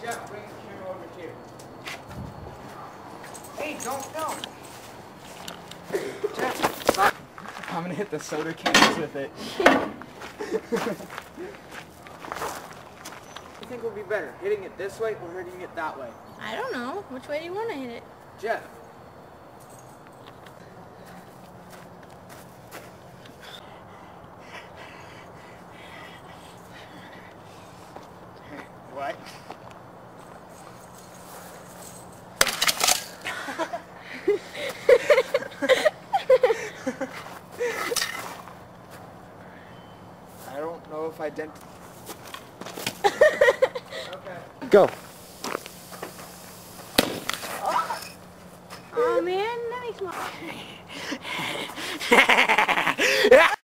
Jeff, bring the camera over here. Hey, don't film. Jeff, stop. I'm gonna hit the soda cans with it. What do you think would be better, hitting it this way or hitting it that way? I don't know. Which way do you want to hit it? Jeff. What? I don't know if I did. Okay. Go.